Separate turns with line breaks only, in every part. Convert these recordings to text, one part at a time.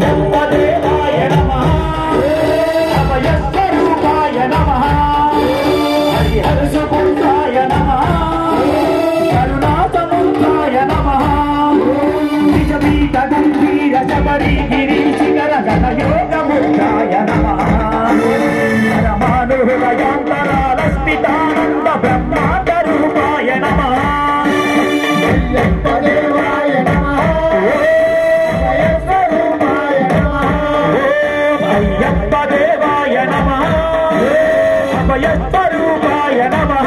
దేవాయ నమః అభయస్వరూపాయ నమః హరిహరసుపుత్రాయ నమః కరుణాసముద్రాయ నమః నిజపీఠ గంభీర శబరి గిరీశిఖర గణయోగముద్రాయ నమః పరమానుహృదయాంతరాలస్థితానంద బ్రహ్మాండ రూపాయ నమః దేవాయ నమః అయ్యప్ప దేవాయ నమః అభయస్వరూపాయ నమః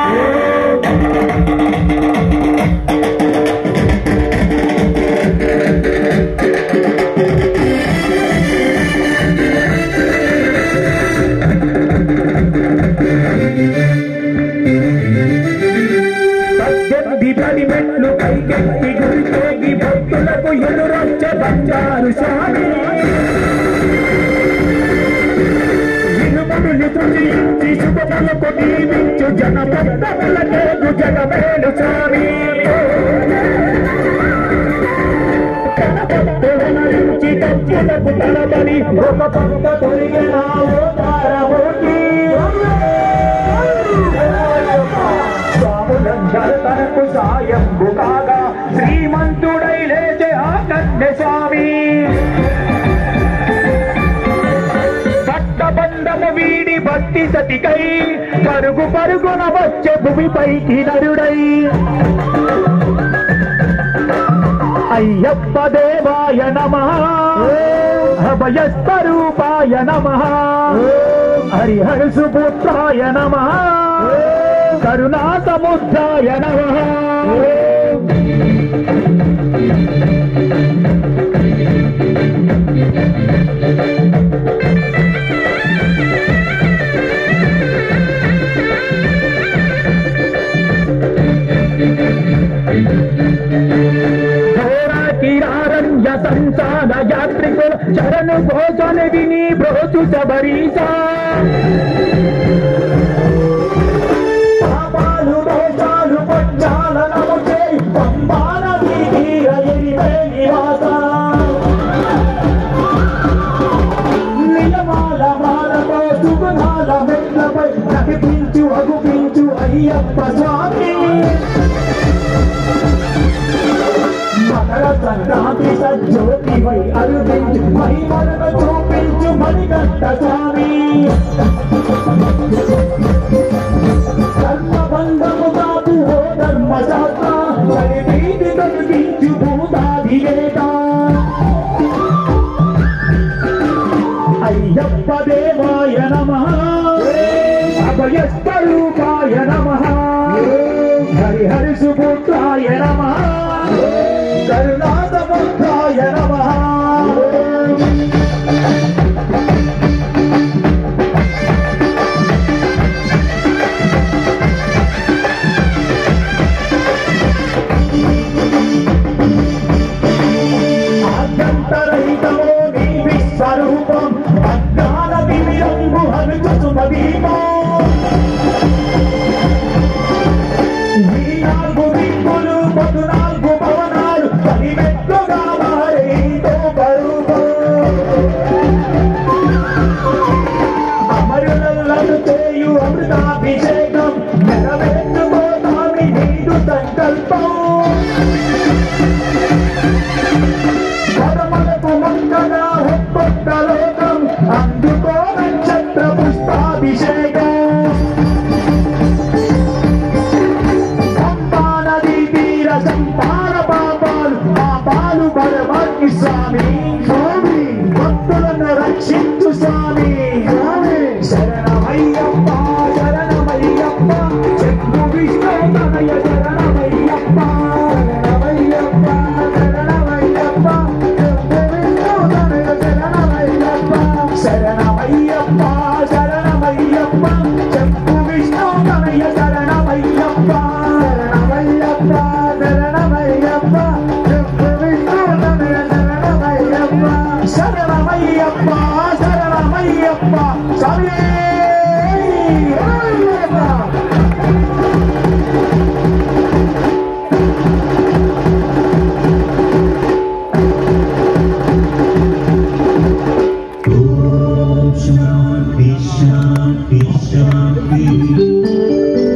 పద్దెనిమిది మెట్లు పైకెత్తి గురితోగి భక్తులకు ఎదురొచ్చ బంగారు స్వామి ఇనుముడుని తృజించి శుభములకు దీవించు జనపద్దములకేగు జగమేలు స్వామి కనపద్దెవనరించి తప్పులకు తలబడి ఒక పంట తొరిగినావో తారమూర్తి తనకు సాయంబు కాగా శ్రీమంతుడై లేచే ఆ కన్య స్వామి పట్టబంధము వీడి భక్తి సతికై పరుగు పరుగున వచ్చే భూమిపైకి నరుడై అయ్యప్ప దేవాయ నమః అభయస్వరూపాయ నమః హరిహరసుపుత్రాయ నమః కరుణాసముద్రాయ నమః ఘోరాకిరారణ్య సంసార యాత్రికుల శరణు ఘోషణ విని బ్రోచు శబరీశా నడిపించు అగుపించు అయ్యప్ప స్వామి మకర సంక్రాంతి సజ్జోతివై అరుదించు మహిమలను చూపించు మణికంఠ స్వామి కర్మబంధము కాదు ఓ ధర్మశాస్త్ర పరివీధి తొలగించు భూతాధివేత అయ్యప్ప దేవాయ నమః అభయస్వరూపాయ నమః హరిహరసుపుత్రాయ నమః కరుణాసముద్రాయ నమః ఆద్యంతరహితమో నీ విశ్వరూపం అజ్ఞాన దివ్యంబు హనుచు శుభదీపం ఈ నాలుగు దిక్కులు 14 భవనాలు పనిమెట్లుగా మారేతో పరుపం అమరులను చేయు అమృతాభిషేకం నెరవేర్చుకోతామి నీదు సంకల్పం పరమలకు మంగళ ఒక్కొక్క లోకం అందుకో నక్షత్ర పుష్పాభిషేకం సంపార పాపాలు పరమాత్మ స్వామి స్వామి భక్తులను రక్షించు స్వామి స్వామి శరణమయ్యప్ప శరణమయ్యప్ప చెక్కు విష్ణు తనయ శరణమయ్యప్ప శరణమయ్యప్ప శరణమయ్యప్ప చెక్కు విష్ణు తనయ శరణమయ్యప్ప శరణమయ్యప్ప శరణమయ్యప్ప చెక్కు విష్ణు తనయ శరణమయ్యప్ప శరణమయ్యప్ప శరణమయ్యప్ప చెక్కు విష్ణు తనయ శరణమయ్యప్ప శరణమయ్యప్ప శరణమయ్యప్ప స్వామి
Show.